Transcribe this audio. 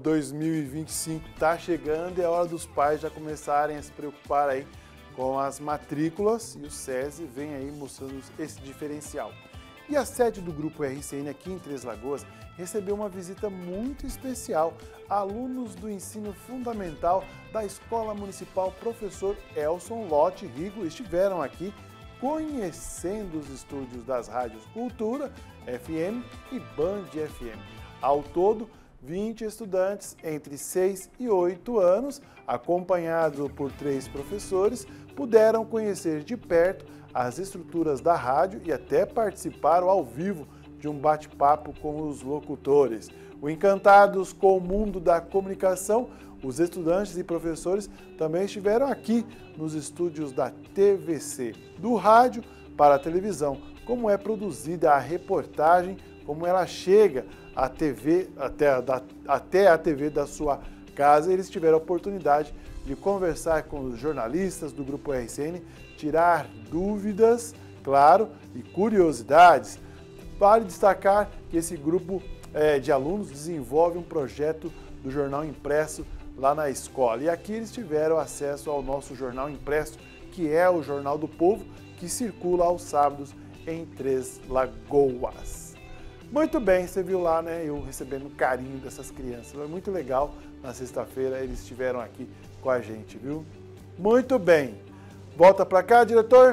2025 está chegando e é hora dos pais já começarem a se preocupar aí com as matrículas e o SESI vem aí mostrando esse diferencial. E a sede do Grupo RCN aqui em Três Lagoas recebeu uma visita muito especial. Alunos do ensino fundamental da Escola Municipal Professor Elson Lote Rigo estiveram aqui conhecendo os estúdios das rádios Cultura FM e Band FM. Ao todo, 20 estudantes entre 6 e 8 anos, acompanhados por 3 professores, puderam conhecer de perto as estruturas da rádio e até participaram ao vivo de um bate-papo com os locutores. Encantados com o mundo da comunicação, os estudantes e professores também estiveram aqui nos estúdios da TVC, do rádio para a televisão, como é produzida a reportagem, como ela chega à TV, até a TV da sua casa. Eles tiveram a oportunidade de conversar com os jornalistas do Grupo RCN, tirar dúvidas, claro, e curiosidades. Vale destacar que esse grupo de alunos desenvolve um projeto do jornal impresso lá na escola. E aqui eles tiveram acesso ao nosso jornal impresso, que é o Jornal do Povo, que circula aos sábados em Três Lagoas. Muito bem, você viu lá, né, eu recebendo carinho dessas crianças. Foi muito legal, na sexta-feira eles estiveram aqui com a gente, viu? Muito bem. Volta para cá, diretor.